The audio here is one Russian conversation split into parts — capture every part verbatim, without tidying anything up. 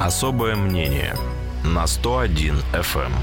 Особое мнение на сто один эф эм.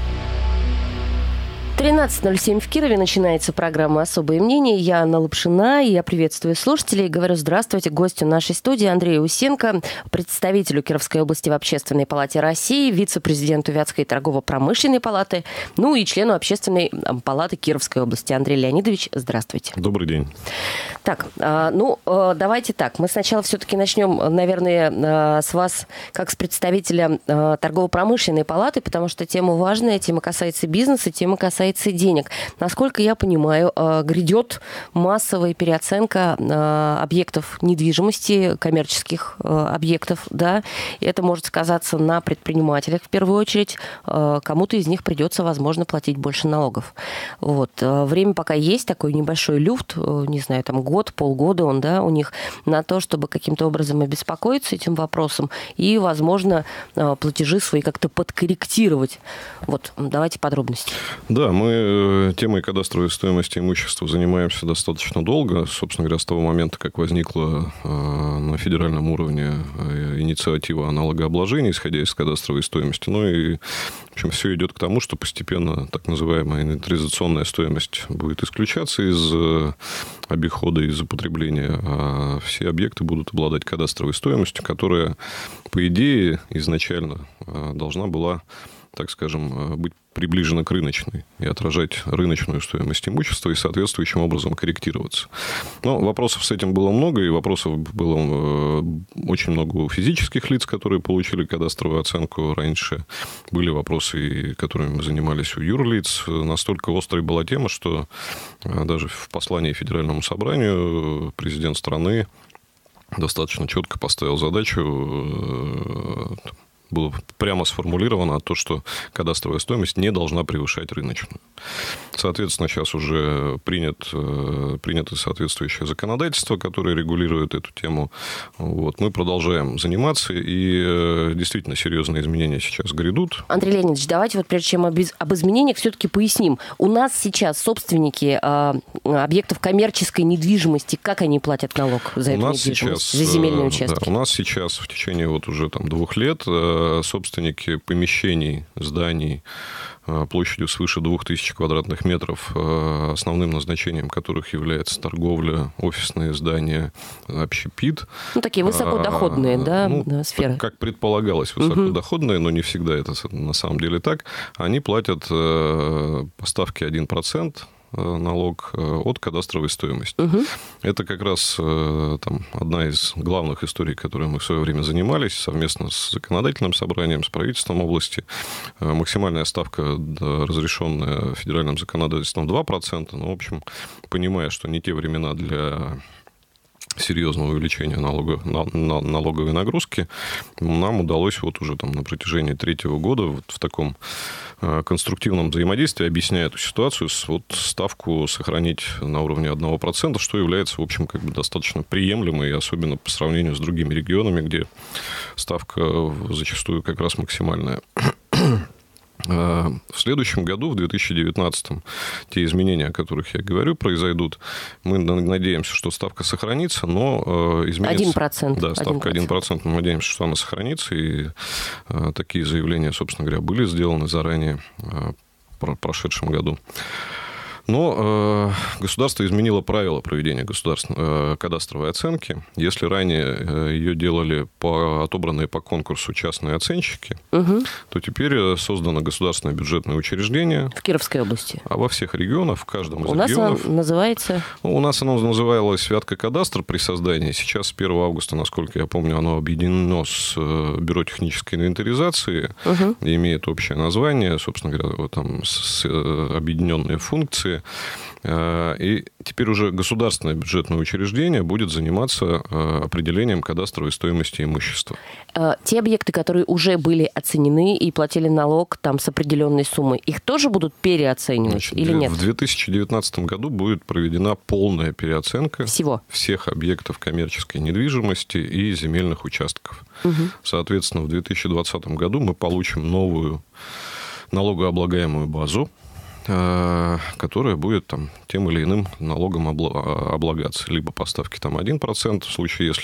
тринадцать ноль семь в Кирове начинается программа «Особое мнение». Я Анна Лапшина, и я приветствую слушателей. Говорю здравствуйте гостю нашей студии Андрею Усенко, представителю Кировской области в Общественной палате России, вице-президенту Вятской торгово-промышленной палаты, ну и члену Общественной палаты Кировской области. Андрей Леонидович, здравствуйте. Добрый день. Так, ну, давайте так. Мы сначала все-таки начнем, наверное, с вас, как с представителя торгово-промышленной палаты, потому что тема важная, тема касается бизнеса, тема касается денег. Насколько я понимаю, грядет массовая переоценка объектов недвижимости, коммерческих объектов, да, и это может сказаться на предпринимателях в первую очередь. Кому-то из них придется, возможно, платить больше налогов. Вот. Время пока есть, такой небольшой люфт, не знаю, там год, полгода он, да, у них, на то, чтобы каким-то образом обеспокоиться этим вопросом и, возможно, платежи свои как-то подкорректировать. Вот, давайте подробности. Да, мы темой кадастровой стоимости имущества занимаемся достаточно долго. Собственно говоря, с того момента, как возникла на федеральном уровне инициатива о налогообложении, исходя из кадастровой стоимости. Ну и, в общем, все идет к тому, что постепенно так называемая инвентаризационная стоимость будет исключаться из обихода, из употребления, а все объекты будут обладать кадастровой стоимостью, которая, по идее, изначально должна была, так скажем, быть приближена к рыночной и отражать рыночную стоимость имущества и соответствующим образом корректироваться. Но вопросов с этим было много, и вопросов было очень много у физических лиц, которые получили кадастровую оценку раньше. Были вопросы, которыми мы занимались у юрлиц. Настолько острой была тема, что даже в послании Федеральному собранию президент страны достаточно четко поставил задачу, было прямо сформулировано то, что кадастровая стоимость не должна превышать рыночную. Соответственно, сейчас уже принят, принято соответствующее законодательство, которое регулирует эту тему. Вот. Мы продолжаем заниматься, и действительно серьезные изменения сейчас грядут. Андрей Леонидович, давайте вот прежде чем об изменениях все-таки поясним. У нас сейчас собственники объектов коммерческой недвижимости, как они платят налог за эту недвижимость, сейчас, за земельные участки? Да, у нас сейчас в течение вот уже там двух лет собственники помещений, зданий площадью свыше двух тысяч квадратных метров, основным назначением которых является торговля, офисные здания, общепит. Ну, такие высокодоходные, а, да, ну, сферы. Как предполагалось, высокодоходные, угу. но не всегда это на самом деле так. Они платят по ставке один процент налог от кадастровой стоимости. Угу. Это как раз там, одна из главных историй, которой мы в свое время занимались совместно с законодательным собранием, с правительством области. Максимальная ставка, разрешенная федеральным законодательством, два процента. Но, в общем, понимая, что не те времена для серьезного увеличения налога, налоговой нагрузки, нам удалось вот уже там на протяжении третьего года вот в таком конструктивном взаимодействии, объясняя эту ситуацию, вот ставку сохранить на уровне одного процента, что является, в общем, как бы достаточно приемлемой, особенно по сравнению с другими регионами, где ставка зачастую как раз максимальная. В следующем году, в две тысячи девятнадцатом, те изменения, о которых я говорю, произойдут. Мы надеемся, что ставка сохранится, но изменится... один процент. Да, ставка один процент. Мы надеемся, что она сохранится. И такие заявления, собственно говоря, были сделаны заранее в прошедшем году. Но э, государство изменило правила проведения государственной э, кадастровой оценки. Если ранее э, ее делали по, отобранные по конкурсу частные оценщики, угу. то теперь создано государственное бюджетное учреждение. В Кировской области. А во всех регионах, в каждом из у регионов. У нас оно называется? Ну, у нас оно называлось «Вяткокадастр» при создании. Сейчас с первого августа, насколько я помню, оно объединено с Бюро технической инвентаризации. Угу. И имеет общее название, собственно говоря, там, с, с, объединенные функции. И теперь уже государственное бюджетное учреждение будет заниматься определением кадастровой стоимости имущества. Те объекты, которые уже были оценены и платили налог там, с определенной суммой, их тоже будут переоценивать? Значит, или нет? В две тысячи девятнадцатом году будет проведена полная переоценка всего всех объектов коммерческой недвижимости и земельных участков. Угу. Соответственно, в две тысячи двадцатом году мы получим новую налогооблагаемую базу, которая будет там, тем или иным налогом облагаться. Либо по ставке там, один процент, в случае, если в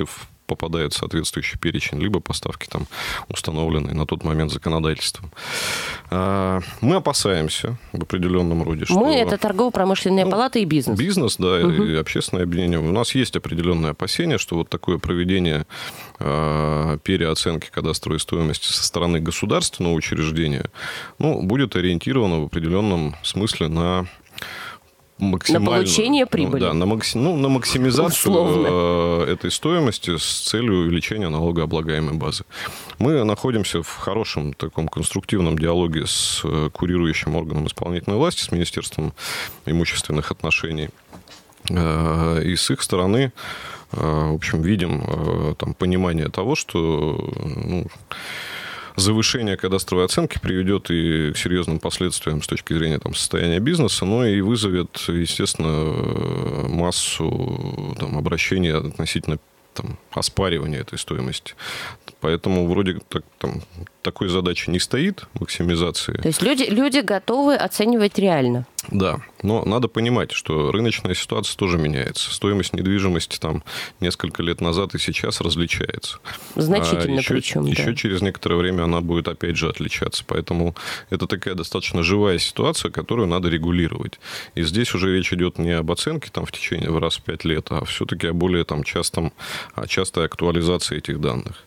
попадает в соответствующий перечень, либо поставки там установленные на тот момент законодательством. Мы опасаемся в определенном роде, что... Мы — это торгово-промышленная ну, палата и бизнес. Бизнес, да, угу. и общественное объединение. У нас есть определенные опасения, что вот такое проведение э, переоценки кадастровой стоимости со стороны государственного учреждения ну, будет ориентировано в определенном смысле на... На получение прибыли. Ну, да, на, макси, ну, на максимизацию Условно. этой стоимости с целью увеличения налогооблагаемой базы. Мы находимся в хорошем таком конструктивном диалоге с курирующим органом исполнительной власти, с Министерством имущественных отношений. И с их стороны, в общем, видим там понимание того, что... Ну, завышение кадастровой оценки приведет и к серьезным последствиям с точки зрения там, состояния бизнеса, но и вызовет, естественно, массу там, обращений относительно там, оспаривания этой стоимости. Поэтому вроде так, там, такой задачи не стоит, максимизации. То есть люди, люди готовы оценивать реально? Да, но надо понимать, что рыночная ситуация тоже меняется. Стоимость недвижимости там несколько лет назад и сейчас различается. Значительно а еще, причем, да. Еще через некоторое время она будет опять же отличаться. Поэтому это такая достаточно живая ситуация, которую надо регулировать. И здесь уже речь идет не об оценке там, в течение в раз в пять лет, а все-таки о более там, частом, о частой актуализации этих данных.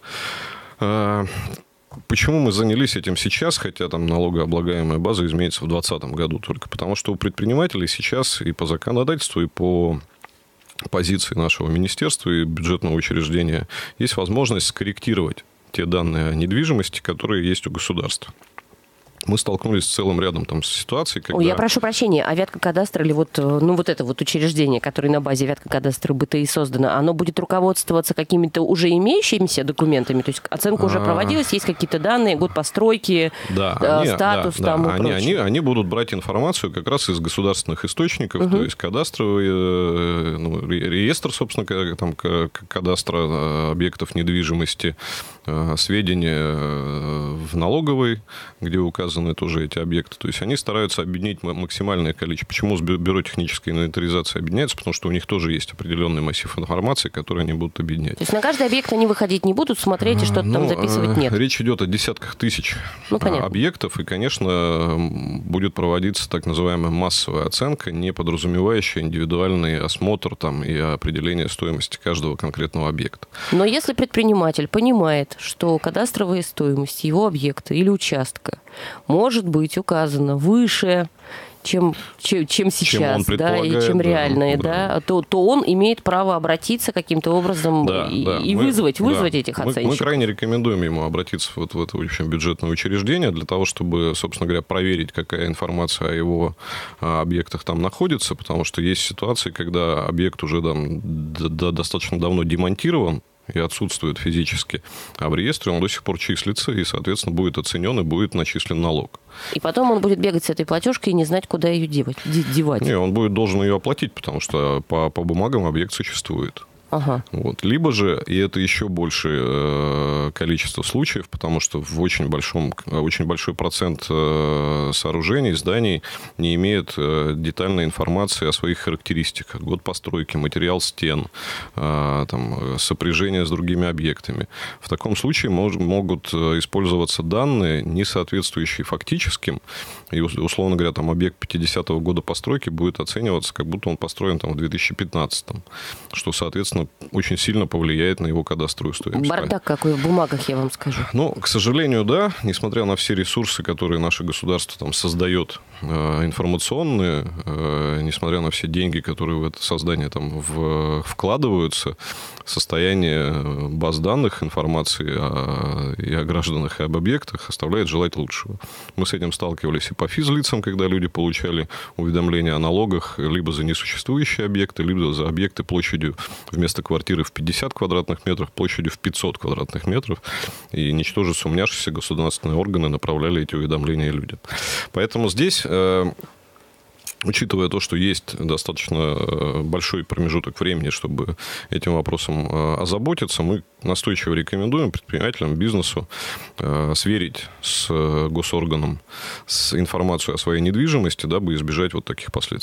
Почему мы занялись этим сейчас, хотя там налогооблагаемая база изменится в двадцатом году только? Потому что у предпринимателей сейчас и по законодательству, и по позиции нашего министерства и бюджетного учреждения есть возможность скорректировать те данные о недвижимости, которые есть у государства. Мы столкнулись с целым рядом там ситуаций, когда... Ой, я прошу прощения, а Вяткокадастр или вот, ну, вот это вот учреждение, которое на базе Вяткокадастра БТИ создано, оно будет руководствоваться какими-то уже имеющимися документами? То есть оценка уже проводилась, есть какие-то данные, год постройки, да, да, они, статус да, там да, и они, прочее. они, они будут брать информацию как раз из государственных источников, угу. то есть кадастровый ну, реестр, собственно, там, кадастра объектов недвижимости, сведения в налоговой, где указаны тоже эти объекты. То есть они стараются объединить максимальное количество. Почему с Бюро технической инвентаризации объединяется? Потому что у них тоже есть определенный массив информации, который они будут объединять. То есть на каждый объект они выходить не будут, смотреть и что-то ну, там записывать нет? Речь идет о десятках тысяч ну, объектов, и, конечно, будет проводиться так называемая массовая оценка, не подразумевающая индивидуальный осмотр там, и определение стоимости каждого конкретного объекта. Но если предприниматель понимает, что кадастровая стоимость его объекта или участка может быть указана выше, чем, чем, чем сейчас, чем да, и чем реальная, да, да, то, то он имеет право обратиться каким-то образом да, и, да. и мы, вызвать, вызвать да. этих оценщиков. Мы, мы крайне рекомендуем ему обратиться вот в это в общем, бюджетное учреждение для того, чтобы, собственно говоря, проверить, какая информация о его о объектах там находится, потому что есть ситуации, когда объект уже там, да, достаточно давно демонтирован, и отсутствует физически, а в реестре он до сих пор числится, и, соответственно, будет оценен и будет начислен налог. И потом он будет бегать с этой платежкой и не знать, куда ее девать. девать. Не, он будет должен ее оплатить, потому что по, по бумагам объект существует. Ага. Вот. Либо же, и это еще большее э, количество случаев, потому что в очень, большом, очень большой процент э, сооружений, зданий не имеет э, детальной информации о своих характеристиках. Год постройки, материал стен, э, там, сопряжение с другими объектами. В таком случае мож, могут использоваться данные, не соответствующие фактическим, и, условно говоря, там, объект пятидесятого года постройки будет оцениваться, как будто он построен там, в две тысячи пятнадцатом, что, соответственно, очень сильно повлияет на его кадастровую стоимость. Бардак какой в бумагах, я вам скажу. Ну, к сожалению, да. Несмотря на все ресурсы, которые наше государство там создает, э, информационные, э, несмотря на все деньги, которые в это создание там в, вкладываются, состояние баз данных, информации о, и о гражданах, и об объектах оставляет желать лучшего. Мы с этим сталкивались и по физлицам, когда люди получали уведомления о налогах либо за несуществующие объекты, либо за объекты площадью вместо квартиры в пятьдесят квадратных метров, площадью в пятьсот квадратных метров. И, ничтоже сумняшися, государственные органы направляли эти уведомления людям. Поэтому здесь... Э, Учитывая то, что есть достаточно большой промежуток времени, чтобы этим вопросом озаботиться, мы настойчиво рекомендуем предпринимателям, бизнесу сверить с госорганом с информацией о своей недвижимости, дабы избежать вот таких последствий.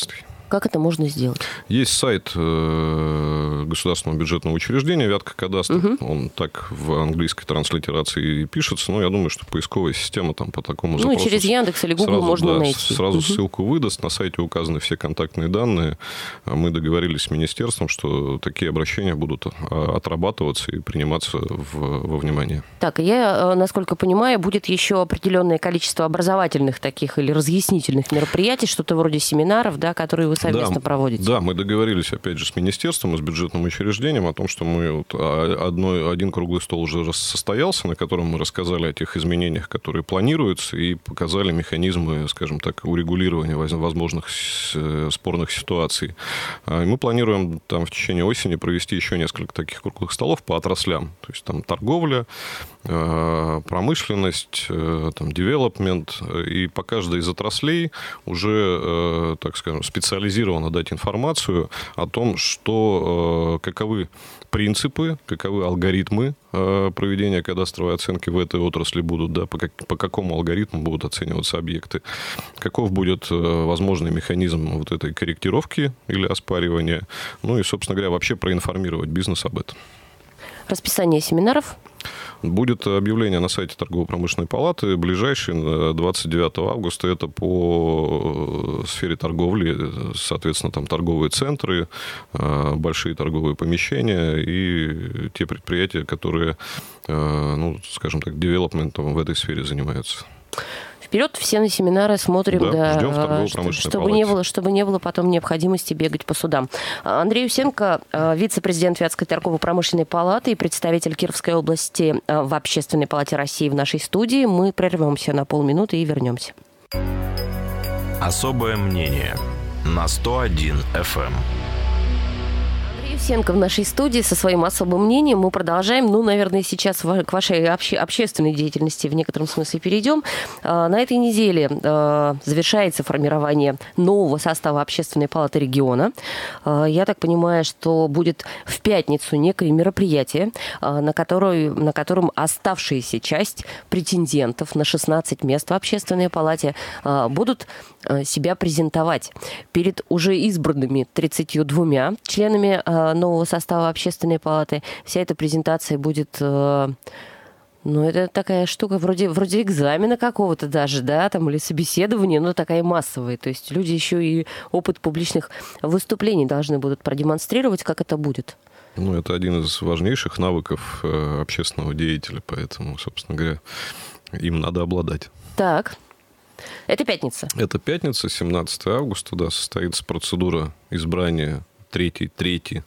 Как это можно сделать? Есть сайт э, государственного бюджетного учреждения «Вятка-кадастр». Угу. Он так в английской транслитерации и пишется. Но я думаю, что поисковая система там по такому запросу... Ну, через Яндекс или Google сразу, можно да, найти. Сразу угу. ссылку выдаст. На сайте указаны все контактные данные. Мы договорились с министерством, что такие обращения будут отрабатываться и приниматься в, во внимание. Так, я, насколько понимаю, будет еще определенное количество образовательных таких или разъяснительных мероприятий, что-то вроде семинаров, да, которые вы совместно да, проводите. Да, мы договорились, опять же, с министерством и с бюджетным учреждением о том, что мы вот одно, один круглый стол уже состоялся, на котором мы рассказали о тех изменениях, которые планируются, и показали механизмы, скажем так, урегулирования возможных спорных ситуаций. И мы планируем там в течение осени провести еще несколько таких круглых столов по отраслям. То есть там торговля, промышленность, там, девелопмент. И по каждой из отраслей уже, так скажем, специализированно дать информацию о том, что, каковы принципы, каковы алгоритмы проведения кадастровой оценки в этой отрасли будут, да, по, как, по какому алгоритму будут оцениваться объекты, каков будет возможный механизм вот этой корректировки или оспаривания, ну и, собственно говоря, вообще проинформировать бизнес об этом. Расписание семинаров? Будет объявление на сайте торгово-промышленной палаты. Ближайший, двадцать девятого августа, это по сфере торговли, соответственно, там торговые центры, большие торговые помещения и те предприятия, которые, ну, скажем так, девелопментом в этой сфере занимаются. Вперед, все на семинары смотрим, да, да, ждем в торгово-промышленной чтобы палате. не было, чтобы не было потом необходимости бегать по судам. Андрей Усенко, вице-президент Вятской торгово-промышленной палаты и представитель Кировской области в Общественной палате России в нашей студии. Мы прервемся на полминуты и вернемся. Особое мнение на сто один эф эм. Усенко в нашей студии со своим особым мнением. Мы продолжаем. Ну, наверное, сейчас к вашей обще- общественной деятельности в некотором смысле перейдем. На этой неделе завершается формирование нового состава Общественной палаты региона. Я так понимаю, что будет в пятницу некое мероприятие, на, которое, на котором оставшаяся часть претендентов на шестнадцать мест в Общественной палате будут себя презентовать перед уже избранными тридцатью двумя членами нового состава Общественной палаты. Вся эта презентация будет... Ну, это такая штука вроде, вроде экзамена какого-то даже, да, там, или собеседования, но такая массовая. То есть люди еще и опыт публичных выступлений должны будут продемонстрировать, как это будет. Ну, это один из важнейших навыков общественного деятеля, поэтому, собственно говоря, им надо обладать. Так. Это пятница. Это пятница, семнадцатого августа, да, состоится процедура избрания третий, третий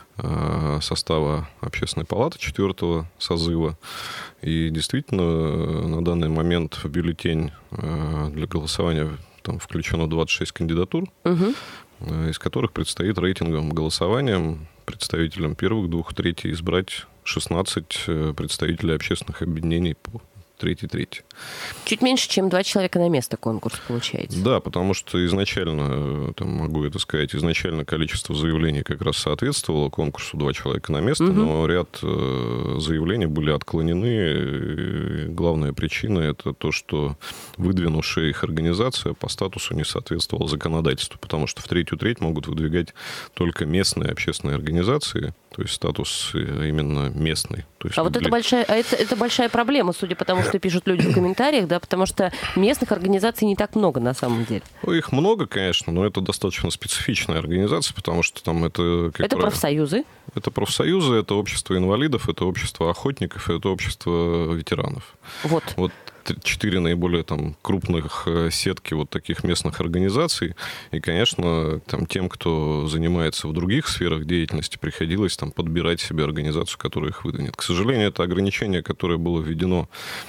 состава Общественной палаты четвертого созыва. И действительно, на данный момент в бюллетень для голосования там включено двадцать шесть кандидатур, угу. из которых предстоит рейтинговым голосованием представителям первых двух третий избрать шестнадцать представителей общественных объединений по третий-третий. Чуть меньше, чем два человека на место конкурс получается. Да, потому что изначально, там, могу это сказать, изначально количество заявлений как раз соответствовало конкурсу два человека на место, угу. но ряд заявлений были отклонены. И главная причина – это то, что выдвинувшая их организация по статусу не соответствовала законодательству, потому что в третью треть могут выдвигать только местные общественные организации, то есть статус именно местный. То есть а вот для... это большая, а это, это большая проблема, судя по тому, что пишут люди в комментариях, да, потому что местных организаций не так много на самом деле. Ну, их много, конечно, но это достаточно специфичная организация, потому что там это... Это правило, профсоюзы? Это профсоюзы, это общество инвалидов, это общество охотников, это общество ветеранов. Вот. Вот четыре наиболее там крупных сетки вот таких местных организаций. И, конечно, там, тем, кто занимается в других сферах деятельности, приходилось там подбирать себе организацию, которая их выдвинет. К сожалению, это ограничение, которое было введено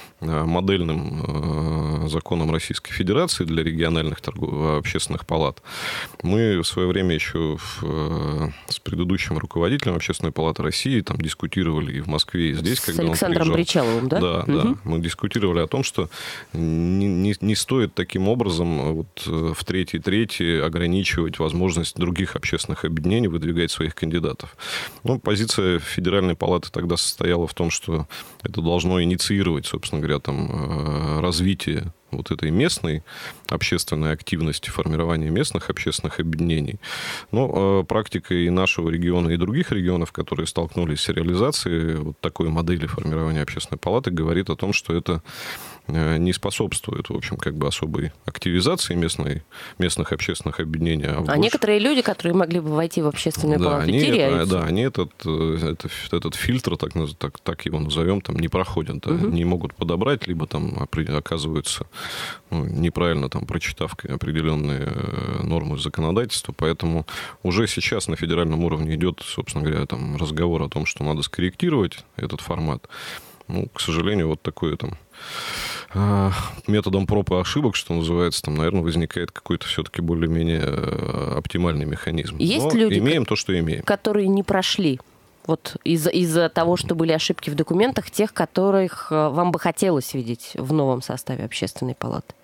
модельным законом Российской Федерации для региональных торгов... общественных палат. Мы в свое время еще в... с предыдущим руководителем Общественной палаты России там дискутировали и в Москве, и здесь, с когда Александром он приезжал. Бричаловым, да? Да, угу. да. Мы дискутировали о том, что не, не, не стоит таким образом вот в третий-третий ограничивать возможность других общественных объединений выдвигать своих кандидатов. Ну, позиция Федеральной палаты тогда состояла в том, что это должно инициировать, собственно говоря, там, развитие вот этой местной общественной активности, формирования местных общественных объединений. Но практика и нашего региона, и других регионов, которые столкнулись с реализацией вот такой модели формирования общественной палаты, говорит о том, что это не способствует, в общем, как бы особой активизации местной, местных общественных объединений. А, а больше... некоторые люди, которые могли бы войти в общественную да, палату, они теряются. Это, да, они этот, этот, этот фильтр, так, так, так его назовем, там, не проходят, да, угу. не могут подобрать, либо там оказываются, ну, неправильно там, прочитав определенные нормы законодательства. Поэтому уже сейчас на федеральном уровне идет, собственно говоря, там, разговор о том, что надо скорректировать этот формат. Ну, к сожалению, вот такое там методом проб и ошибок, что называется, там, наверное, возникает какой-то все-таки более-менее оптимальный механизм. Есть Но люди, имеем то, что имеем, которые не прошли вот из-за, из-за того, что были ошибки в документах, тех, которых вам бы хотелось видеть в новом составе общественной палаты?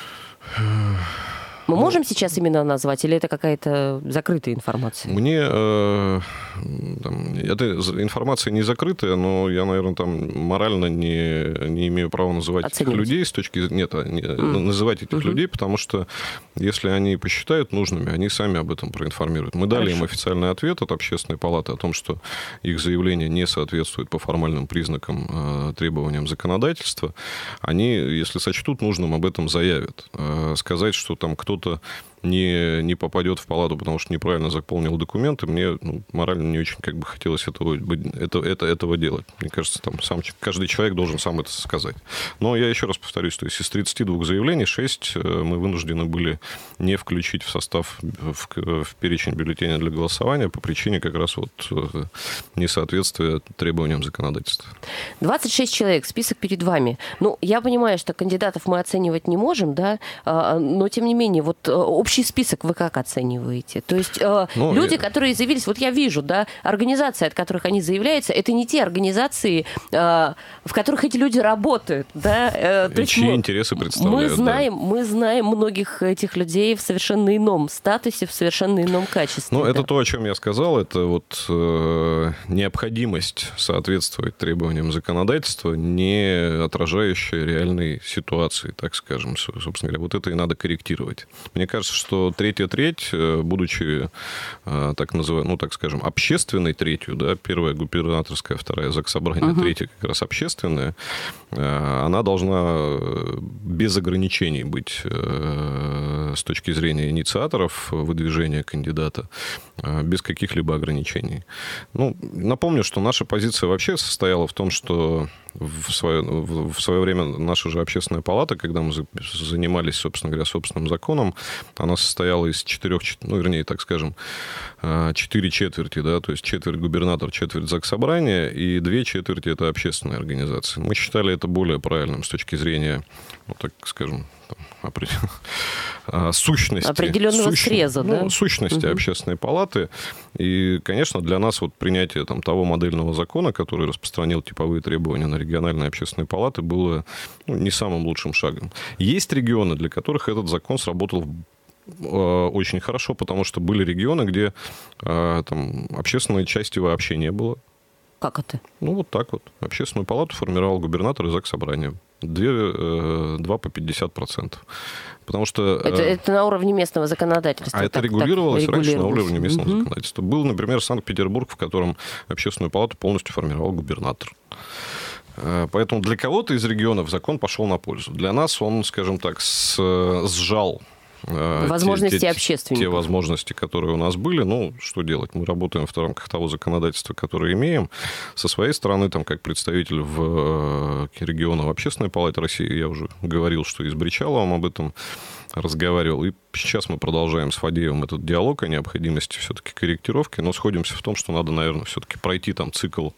Мы ну, можем сейчас имена назвать, или это какая-то закрытая информация? Мне э, там, эта информация не закрытая, но я, наверное, там морально не, не имею права называть Оценивать. этих людей с точки нет, не, mm. называть этих mm-hmm. людей, потому что если они посчитают нужными, они сами об этом проинформируют. Мы дали Хорошо. им официальный ответ от Общественной палаты о том, что их заявление не соответствует по формальным признакам э, требованиям законодательства. Они, если сочтут нужным, об этом заявят. Э, сказать, что там кто-то кто-то не, не попадет в палату, потому что неправильно заполнил документы, мне ну, морально не очень как бы хотелось этого, это, это, этого делать. Мне кажется, там сам, каждый человек должен сам это сказать. Но я еще раз повторюсь, то есть из тридцати двух заявлений шесть мы вынуждены были не включить в состав, в, в перечень бюллетеней для голосования по причине как раз вот несоответствия требованиям законодательства. двадцать шесть человек, список перед вами. Ну, я понимаю, что кандидатов мы оценивать не можем, да, но тем не менее, вот общий список вы как оцениваете? То есть ну, люди, я... которые заявились, вот я вижу, да, организации, от которых они заявляются, это не те организации, в которых эти люди работают, да. То чьи мы, интересы представляют. Мы знаем, да. мы знаем многих этих людей в совершенно ином статусе, в совершенно ином качестве. Ну, да. это то, о чем я сказал, это вот э, необходимость соответствовать требованиям законодательства, не отражающая реальной ситуации, так скажем, собственно говоря. Вот это и надо корректировать. Мне кажется, что третья треть, будучи, так называемой, ну, так скажем, общественной третью, да, первая губернаторская, вторая заксобрание, угу. третья как раз общественная, она должна без ограничений быть с точки зрения инициаторов выдвижения кандидата, без каких-либо ограничений. Ну, напомню, что наша позиция вообще состояла в том, что в свое, в свое время наша же общественная палата, когда мы занимались, собственно говоря, собственным законом, она состояла из четырех, ну, вернее, так скажем, четыре четверти, да, то есть четверть губернатор, четверть заксобрание, и две четверти это общественные организации. Мы считали это более правильным с точки зрения, ну, так скажем, там, определенной сущности. Определенного сущ... среза, ну, да? Сущности угу. общественной палаты. И, конечно, для нас вот принятие там, того модельного закона, который распространил типовые требования на региональные общественные палаты, было ну, не самым лучшим шагом. Есть регионы, для которых этот закон сработал очень хорошо, потому что были регионы, где там, общественной части вообще не было. Как это? Ну, вот так вот. Общественную палату формировал губернатор и заксобрание. Две, два по пятьдесят процентов. Потому что... Это, это на уровне местного законодательства. А это так, регулировалось так раньше на уровне местного угу. законодательства. Был, например, Санкт-Петербург, в котором общественную палату полностью формировал губернатор. Поэтому для кого-то из регионов закон пошел на пользу. Для нас он, скажем так, с, сжал возможности те, общественников. Те возможности, которые у нас были, ну, что делать? Мы работаем в рамках того законодательства, которое имеем. Со своей стороны, там, как представитель в регионах Общественной палаты России, я уже говорил, что и с Бричаловым об этом разговаривал. И сейчас мы продолжаем с Фадеевым этот диалог о необходимости все-таки корректировки, но сходимся в том, что надо, наверное, все-таки пройти там цикл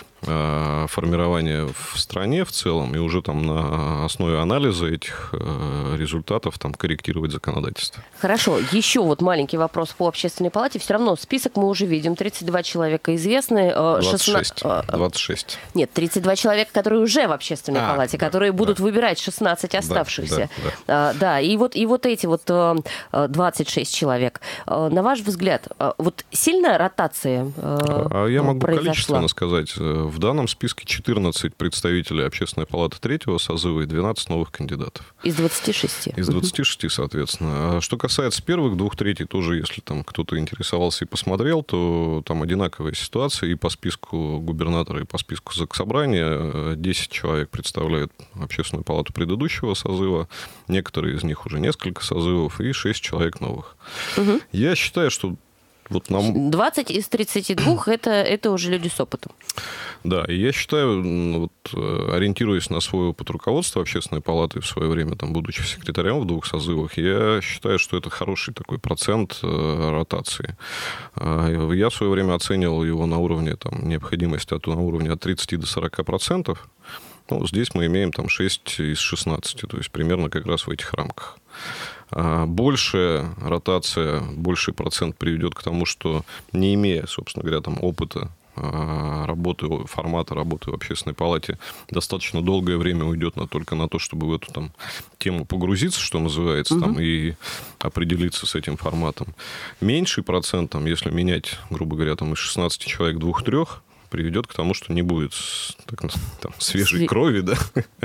формирования в стране в целом, и уже там на основе анализа этих результатов там корректировать законодательство. Хорошо. Еще вот маленький вопрос по Общественной палате. Все равно список мы уже видим. тридцать два человека известны. двадцать шесть. двадцать шесть. Нет, тридцать два человека, которые уже в Общественной а, палате, да, которые будут да. выбирать шестнадцать оставшихся. Да, да, да. да. И, вот, и вот эти вот двадцать шесть человек. На ваш взгляд, вот сильная ротация а я могу произошла? Количественно сказать. В данном списке четырнадцать представителей Общественной палаты третьего созыва и двенадцать новых кандидатов. Из двадцати шести. Из двадцати шести, соответственно. А что касается первых двух третей, тоже, если там кто-то интересовался и посмотрел, то там одинаковая ситуация. И по списку губернатора, и по списку Заксобрания десять человек представляют Общественную палату предыдущего созыва. Некоторые из них уже несколько созывов, и шесть человек новых. Угу. Я считаю, что вот нам... двадцать из тридцати двух это, это уже люди с опытом. Да, и я считаю, вот, ориентируясь на свой опыт руководства Общественной палаты в свое время, там, будучи секретарем в двух созывах, я считаю, что это хороший такой процент ротации. Я в свое время оценивал его на уровне там, необходимости от, на уровне от тридцати до сорока процентов. Ну, здесь мы имеем там, шесть из шестнадцати, то есть примерно как раз в этих рамках. Большая ротация, больший процент приведет к тому, что не имея, собственно говоря, там, опыта работы, формата работы в Общественной палате, достаточно долгое время уйдет на, только на то, чтобы в эту там, тему погрузиться, что называется, угу. там, и определиться с этим форматом. Меньший процент, там, если менять, грубо говоря, там, из шестнадцати человек двух-трех, приведет к тому, что не будет так, там, свежей крови, да,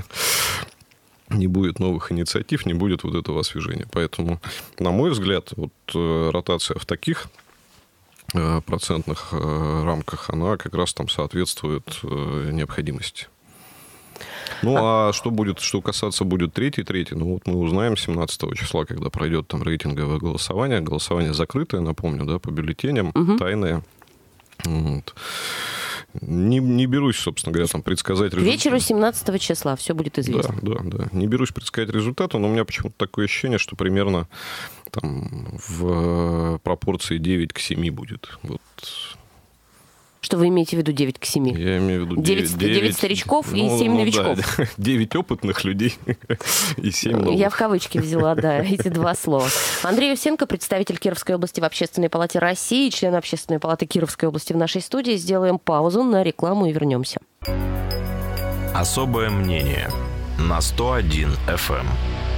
не будет новых инициатив, не будет вот этого освежения. Поэтому, на мой взгляд, вот ротация в таких процентных рамках, она как раз там соответствует необходимости. Ну, а, а что будет, что касаться будет третий, третий, ну, вот мы узнаем семнадцатого числа, когда пройдет там рейтинговое голосование. Голосование закрытое, напомню, да, по бюллетеням, угу. тайное. Вот. Не, не берусь, собственно говоря, там, предсказать результат. К вечеру семнадцатого числа все будет известно. Да, да, да. Не берусь предсказать результаты, но у меня почему-то такое ощущение, что примерно там, в пропорции девять к семи будет. Вот. Что вы имеете в виду девять к семи? Я имею в виду девять, девять, девять старичков ну, и семь ну, новичков. Да, девять опытных людей и семь новых. Я в кавычки взяла, да, эти два слова. Андрей Евсенко, представитель Кировской области в Общественной палате России, член Общественной палаты Кировской области в нашей студии. Сделаем паузу на рекламу и вернемся. Особое мнение на сто один эф эм.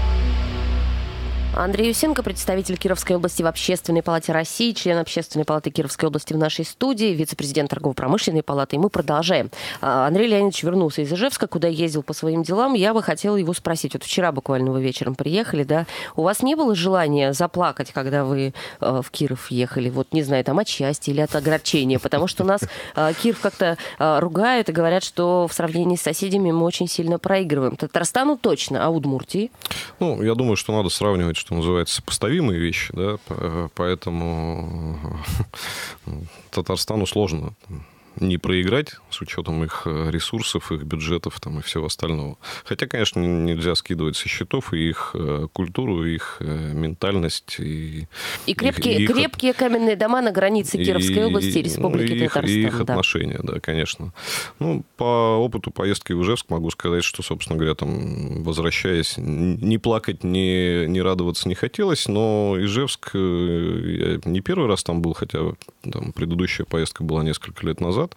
Андрей Евсенко, представитель Кировской области в Общественной палате России, член Общественной палаты Кировской области в нашей студии, вице-президент торгово-промышленной палаты. И мы продолжаем. Андрей Леонидович вернулся из Ижевска, куда ездил по своим делам. Я бы хотела его спросить. Вот вчера буквально вы вечером приехали, да? У вас не было желания заплакать, когда вы в Киров ехали? Вот, не знаю, там от счастья или от огорчения? Потому что нас Киров как-то ругают и говорят, что в сравнении с соседями мы очень сильно проигрываем. Татарстану точно, а Удмуртии? Ну, я думаю, что надо сравнивать, что называется, сопоставимые вещи, да, поэтому Татарстану сложно не проиграть с учетом их ресурсов, их бюджетов там, и всего остального. Хотя, конечно, нельзя скидывать со счетов и их культуру, и их ментальность. И, и крепкие, их, крепкие их, каменные дома на границе Кировской и, области и Республики ну, Татарстан. И их да. отношения, да, конечно. Ну, по опыту поездки в Ижевск могу сказать, что, собственно говоря, там, возвращаясь, не плакать, не, не радоваться не хотелось, но Ижевск, я не первый раз там был, хотя там, предыдущая поездка была несколько лет назад.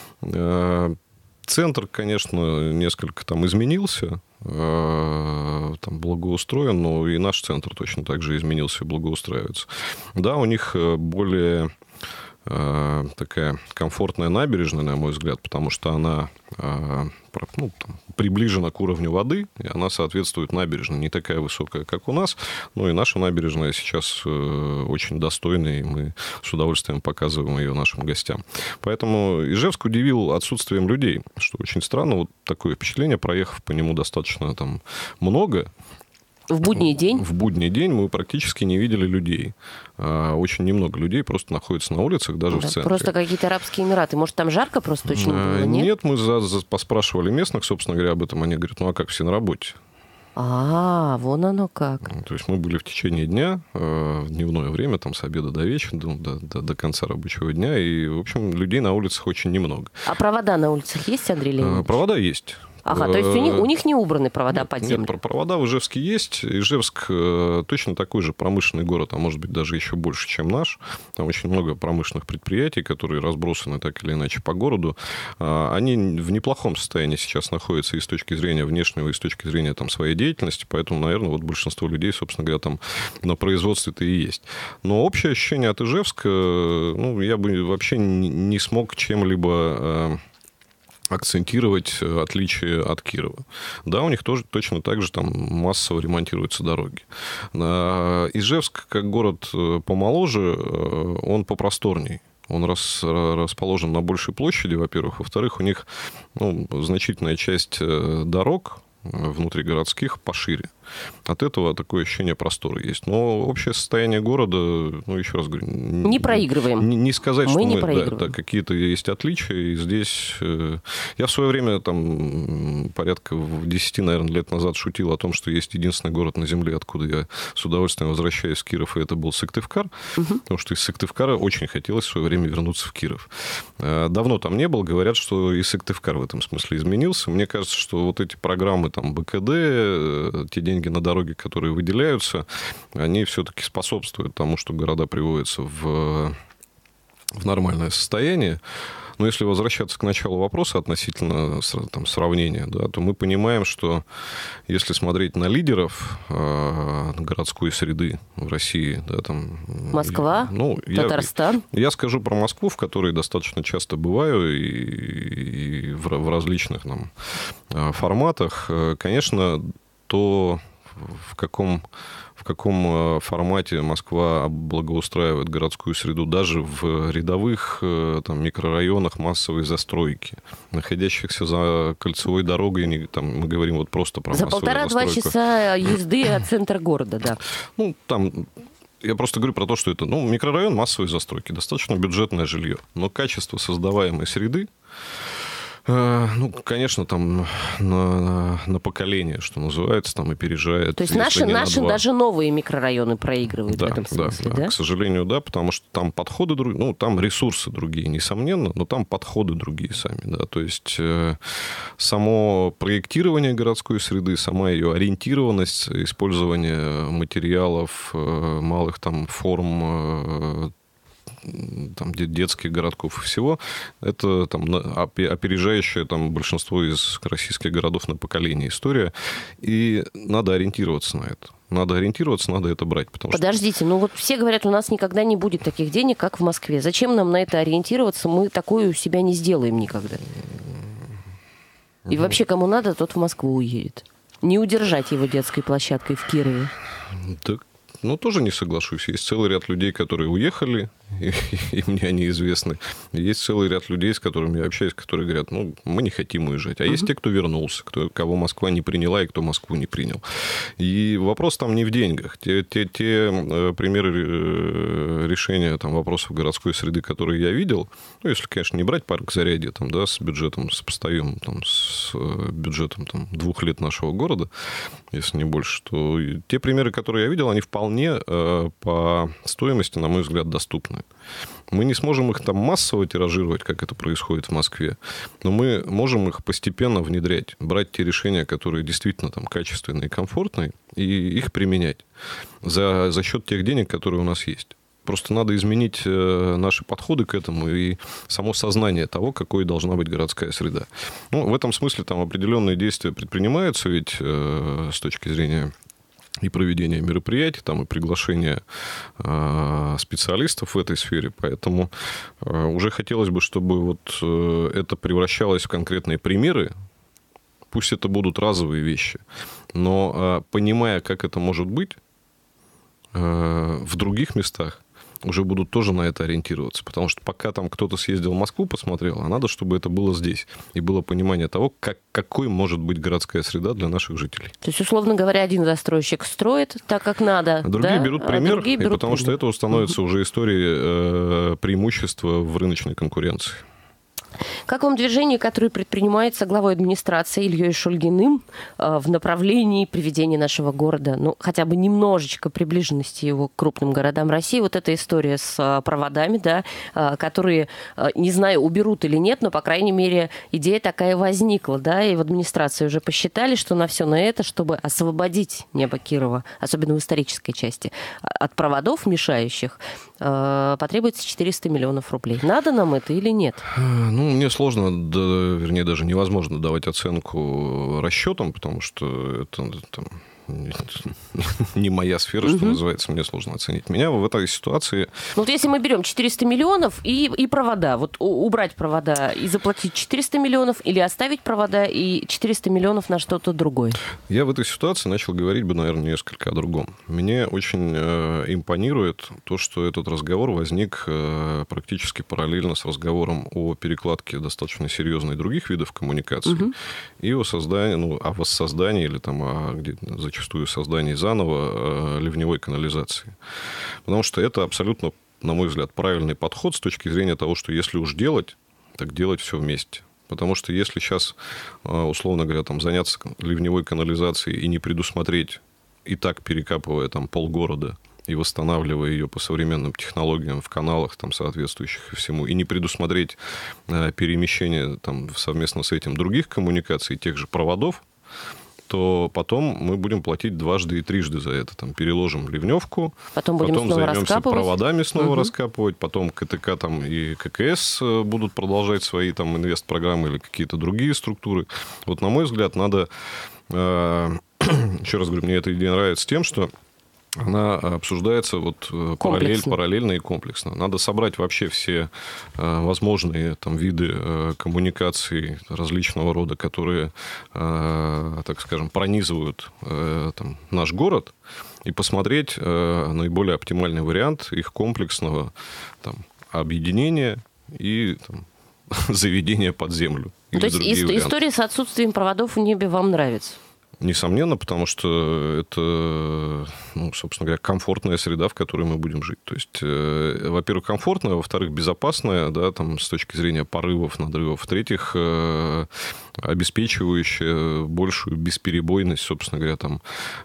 Центр, конечно, несколько там изменился, там благоустроен, но и наш центр точно так же изменился и благоустраивается. Да, у них более такая комфортная набережная, на мой взгляд, потому что она ну, там, приближена к уровню воды, и она соответствует набережной. Не такая высокая, как у нас, но и наша набережная сейчас очень достойная, и мы с удовольствием показываем ее нашим гостям. Поэтому Ижевск удивил отсутствием людей, что очень странно. Вот такое впечатление, проехав по нему достаточно там, много. В будний день? В будний день мы практически не видели людей. Очень немного людей просто находятся на улицах, даже да, в центре. Просто какие-то Арабские Эмираты. Может, там жарко просто очень было, нет? Нет, мы за, за, поспрашивали местных, собственно говоря, об этом. Они говорят, ну а как, все на работе? А, вон оно как. То есть мы были в течение дня, в дневное время, там с обеда до вечера, до, до, до конца рабочего дня. И, в общем, людей на улицах очень немного. А провода на улицах есть, Андрей Леонидович? Провода есть. Ага, то есть у них, у них не убраны провода нет, под землю? Нет, провода в Ижевске есть. Ижевск э, точно такой же промышленный город, а может быть даже еще больше, чем наш. Там очень много промышленных предприятий, которые разбросаны так или иначе по городу. Э, они в неплохом состоянии сейчас находятся и с точки зрения внешнего, и с точки зрения там, своей деятельности. Поэтому, наверное, вот большинство людей, собственно говоря, там на производстве-то и есть. Но общее ощущение от Ижевска, ну, я бы вообще не смог чем-либо... Э, акцентировать отличие от Кирова. Да, у них тоже точно так же там массово ремонтируются дороги. Ижевск, как город помоложе, он попросторней. Он рас, расположен на большей площади, во-первых. Во-вторых, у них ну, значительная часть дорог внутригородских пошире. От этого такое ощущение простора есть. Но общее состояние города, ну, еще раз говорю... Не проигрываем. Не, не сказать, мы что не мы... Да, да, какие-то есть отличия. И здесь... Э, я в свое время, там, порядка десять, наверное, лет назад шутил о том, что есть единственный город на Земле, откуда я с удовольствием возвращаюсь в Киров, и это был Сыктывкар. Угу. Потому что из Сыктывкара очень хотелось в свое время вернуться в Киров. Э, давно там не был. Говорят, что и Сыктывкар в этом смысле изменился. Мне кажется, что вот эти программы, там, БКД, э, те деньги на дороги, которые выделяются, они все-таки способствуют тому, что города приводятся в, в нормальное состояние. Но если возвращаться к началу вопроса относительно там, сравнения, да, то мы понимаем, что если смотреть на лидеров э, городской среды в России... Да, там, Москва, ну, Татарстан. Я, я скажу про Москву, в которой достаточно часто бываю, и, и в, в различных там, форматах. Конечно, то... В каком, в каком формате Москва благоустраивает городскую среду даже в рядовых там, микрорайонах массовой застройки, находящихся за кольцевой дорогой, там, мы говорим вот просто про за массовую полтора-два застройку. часа езды от центра города, да. Ну, там... Я просто говорю про то, что это ну, микрорайон массовой застройки, достаточно бюджетное жилье, но качество создаваемой среды, ну, конечно, там на, на поколение, что называется, там опережает. То есть наши, наши даже новые микрорайоны проигрывают да, в этом смысле, да, да? Да, к сожалению, да, потому что там подходы другие, ну, там ресурсы другие, несомненно, но там подходы другие сами, да, то есть э, само проектирование городской среды, сама ее ориентированность, использование материалов, э, малых там форм, э, там, детских городков и всего, это там, опережающая там, большинство из российских городов на поколение история. И надо ориентироваться на это. Надо ориентироваться, надо это брать. Потому Подождите, что... ну вот все говорят, у нас никогда не будет таких денег, как в Москве. Зачем нам на это ориентироваться? Мы такое у себя не сделаем никогда. И mm-hmm. вообще, кому надо, тот в Москву уедет. Не удержать его детской площадкой в Кирове. Так. Ну, тоже не соглашусь. Есть целый ряд людей, которые уехали, и, и мне они известны. Есть целый ряд людей, с которыми я общаюсь, которые говорят, ну, мы не хотим уезжать. А uh-huh. есть те, кто вернулся, кто, кого Москва не приняла и кто Москву не принял. И вопрос там не в деньгах. Те, те, те примеры решения там, вопросов городской среды, которые я видел, ну, если, конечно, не брать парк Зарядье там, да, с бюджетом, сопоставимым там, с бюджетом там, двух лет нашего города, если не больше, то те примеры, которые я видел, они вполне по стоимости, на мой взгляд, доступны. Мы не сможем их там массово тиражировать, как это происходит в Москве, но мы можем их постепенно внедрять, брать те решения, которые действительно там качественные и комфортные, и их применять за, за счет тех денег, которые у нас есть. Просто надо изменить наши подходы к этому и само сознание того, какой должна быть городская среда. Ну, в этом смысле там определенные действия предпринимаются, ведь э, с точки зрения и проведение мероприятий, там, и приглашение э, специалистов в этой сфере. Поэтому э, уже хотелось бы, чтобы вот, э, это превращалось в конкретные примеры. Пусть это будут разовые вещи. Но э, понимая, как это может быть, э, в других местах уже будут тоже на это ориентироваться. Потому что пока там кто-то съездил в Москву, посмотрел, а надо, чтобы это было здесь. И было понимание того, как, какой может быть городская среда для наших жителей. То есть, условно говоря, один застройщик строит так, как надо. А другие да? берут пример, а другие берут и потому пример. Что это становится уже историей э, преимущества в рыночной конкуренции. Как вам движение, которое предпринимается главой администрации Ильей Шульгиным в направлении приведения нашего города, ну, хотя бы немножечко приближенности его к крупным городам России? Вот эта история с проводами, да, которые, не знаю, уберут или нет, но, по крайней мере, идея такая возникла, да, и в администрации уже посчитали, что на все на это, чтобы освободить небо Кирова, особенно в исторической части, от проводов мешающих, потребуется четыреста миллионов рублей. Надо нам это или нет? Ну, мне сложно, да, вернее, даже невозможно давать оценку расчетам, потому что это там, не моя сфера, что называется, мне сложно оценить. Меня в этой ситуации... Ну, вот если мы берем четыреста миллионов и, и провода, вот убрать провода и заплатить четыреста миллионов, или оставить провода и четыреста миллионов на что-то другое? Я в этой ситуации начал говорить бы, наверное, несколько о другом. Мне очень э, импонирует то, что этот разговор возник э, практически параллельно с разговором о перекладке достаточно серьезной других видов коммуникаций угу. и о создании, ну, о воссоздании или там о, где, зачастую создании заново э, ливневой канализации. Потому что это абсолютно, на мой взгляд, правильный подход с точки зрения того, что если уж делать, так делать все вместе. Потому что если сейчас, условно говоря, там, заняться ливневой канализацией и не предусмотреть, и так перекапывая там полгорода и восстанавливая ее по современным технологиям в каналах там, соответствующих и всему, и не предусмотреть перемещение там, совместно с этим других коммуникаций, тех же проводов, то потом мы будем платить дважды и трижды за это. Там, переложим ливневку, потом, будем потом снова займемся проводами снова угу. раскапывать, потом КТК там, и ККС будут продолжать свои там, инвест-программы или какие-то другие структуры. Вот, на мой взгляд, надо... Э, еще раз говорю, мне эта идея нравится тем, что она обсуждается вот параллель, параллельно и комплексно. Надо собрать вообще все э, возможные там, виды э, коммуникаций различного рода, которые, э, так скажем, пронизывают э, там, наш город, и посмотреть э, наиболее оптимальный вариант их комплексного там, объединения и там, заведения под землю. То есть ис- история с отсутствием проводов в небе вам нравится? Несомненно, потому что это, ну, собственно говоря, комфортная среда, в которой мы будем жить. То есть, э, во-первых, комфортная, во-вторых, безопасная, да, там, с точки зрения порывов, надрывов, в-третьих, э, обеспечивающая большую бесперебойность, собственно говоря, там,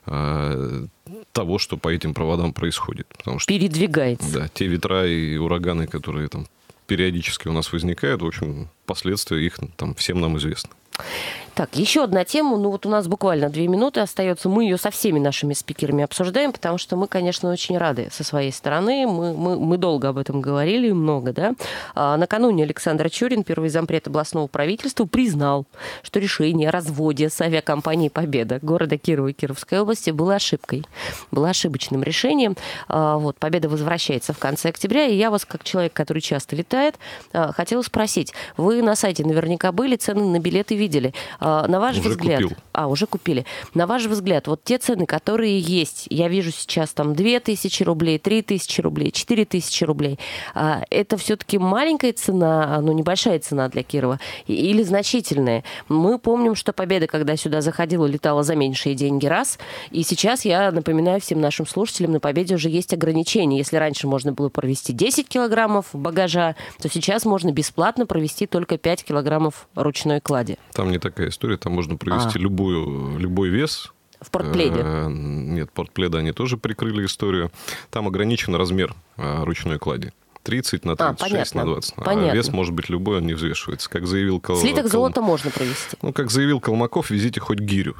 э, того, что по этим проводам происходит. Потому что, передвигается. Да, те ветра и ураганы, которые там периодически у нас возникают, в общем, последствия их там всем нам известны. Так, еще одна тема. Ну, вот у нас буквально две минуты остается. Мы ее со всеми нашими спикерами обсуждаем, потому что мы, конечно, очень рады со своей стороны. Мы, мы, мы долго об этом говорили, много, да. А, накануне Александр Чурин, первый зампред областного правительства, признал, что решение о разводе с авиакомпанией «Победа» города Кирова и Кировской области было ошибкой. Было ошибочным решением. А, вот, «Победа» возвращается в конце октября, и я вас, как человек, который часто летает, а, хотела спросить. Вы на сайте наверняка были, цены на билеты видели. На ваш уже взгляд... Купил. А, уже купили. На ваш взгляд, вот те цены, которые есть, я вижу сейчас там две тысячи рублей, три тысячи рублей, четыре тысячи рублей, это все-таки маленькая цена, ну, небольшая цена для Кирова, или значительная? Мы помним, что «Победа», когда сюда заходила, летала за меньшие деньги раз, и сейчас я напоминаю всем нашим слушателям, на «Победе» уже есть ограничения. Если раньше можно было провести десять килограммов багажа, то сейчас можно бесплатно провести только пять килограммов ручной клади. Там не такая история, там можно провести а. любую, любой вес. В портпледе? Э, нет, портпледа они тоже прикрыли историю. Там ограничен размер э, ручной клади. тридцать на тридцать шесть на двадцать. Понятно. А вес может быть любой, он не взвешивается. Как заявил Кол... Слиток Кол... золота можно провести. Ну, как заявил Колмаков, везите хоть гирю.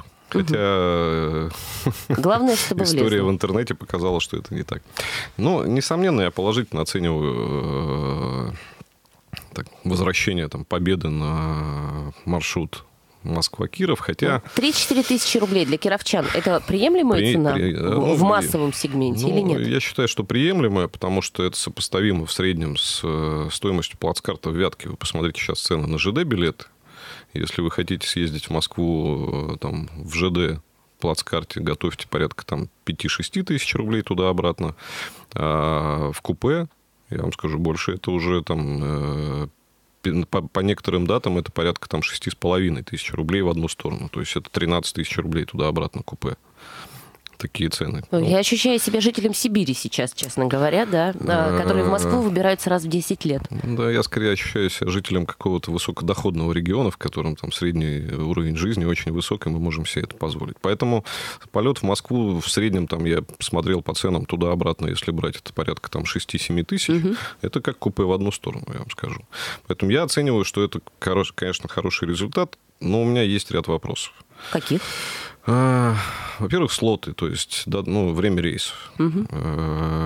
Хотя главное, чтобы история влезло. В интернете показала, что это не так. Ну, несомненно, я положительно оцениваю так, возвращение там, «Победы» на маршрут Москва-Киров, хотя... три-четыре тысячи рублей для кировчан – это приемлемая при, цена при, ну, в массовом сегменте, ну, или нет? Я считаю, что приемлемая, потому что это сопоставимо в среднем с стоимостью плацкарта в Вятке. Вы посмотрите сейчас цены на ЖД-билеты. Если вы хотите съездить в Москву там, в ЖД плацкарте, готовьте порядка там, пять-шесть тысяч рублей туда-обратно. А в купе, я вам скажу больше, это уже там... По, по некоторым датам это порядка там, шесть с половиной тысяч рублей в одну сторону. То есть это тринадцать тысяч рублей туда-обратно купе. Такие цены. Я ну, ощущаю себя жителем Сибири сейчас, честно говоря, да, которые в Москву выбираются раз в десять лет. Да, я скорее ощущаю себя жителем какого-то высокодоходного региона, в котором там средний уровень жизни очень высок, и мы можем себе это позволить. Поэтому полет в Москву в среднем, там, я смотрел по ценам туда-обратно, если брать, это порядка там, шесть-семь тысяч. Угу. Это как купе в одну сторону, я вам скажу. Поэтому я оцениваю, что это, конечно, хороший результат, но у меня есть ряд вопросов. Каких? Во-первых, слоты, то есть да, ну, время рейсов. Угу.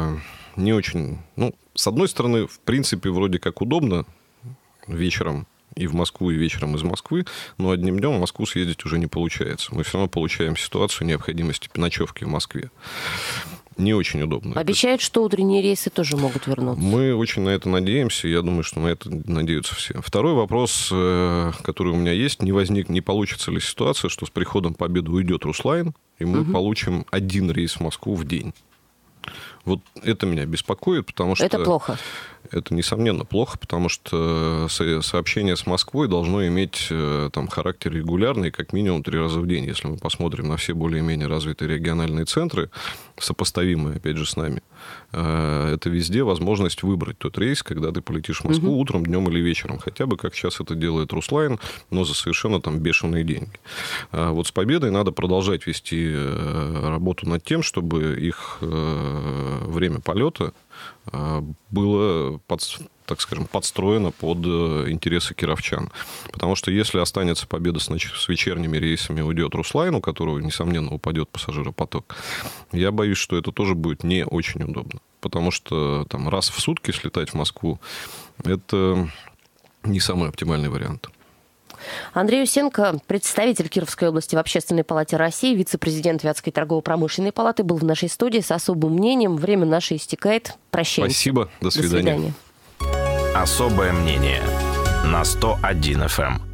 Не очень... Ну, с одной стороны, в принципе, вроде как удобно вечером и в Москву, и вечером из Москвы, но одним днем в Москву съездить уже не получается. Мы все равно получаем ситуацию необходимости ночевки в Москве. Не очень удобно. Обещают, что утренние рейсы тоже могут вернуться. Мы очень на это надеемся. Я думаю, что на это надеются все. Второй вопрос, который у меня есть. Не возник, не получится ли ситуация, что с приходом Победы уйдет Руслайн, и мы угу. получим один рейс в Москву в день. Вот это меня беспокоит, потому что... Это плохо. Это, несомненно, плохо, потому что сообщение с Москвой должно иметь там, характер регулярный, как минимум три раза в день. Если мы посмотрим на все более-менее развитые региональные центры, сопоставимые, опять же, с нами, это везде возможность выбрать тот рейс, когда ты полетишь в Москву угу. утром, днем или вечером. Хотя бы, как сейчас это делает Руслайн, но за совершенно там бешеные деньги. Вот с Победой надо продолжать вести работу над тем, чтобы их время полета было, под, так скажем, подстроено под интересы кировчан. Потому что если останется Победа с, ноч... с вечерними рейсами, уйдет Руслайн, у которого, несомненно, упадет пассажиропоток, я боюсь, что это тоже будет не очень удобно. Потому что там, раз в сутки слетать в Москву – это не самый оптимальный вариант. Андрей Усенко, представитель Кировской области в Общественной палате России, вице-президент Вятской торгово-промышленной палаты, был в нашей студии с особым мнением. Время наше истекает. Прощаемся. Спасибо. До свидания. До свидания. Особое мнение на сто один эф эм.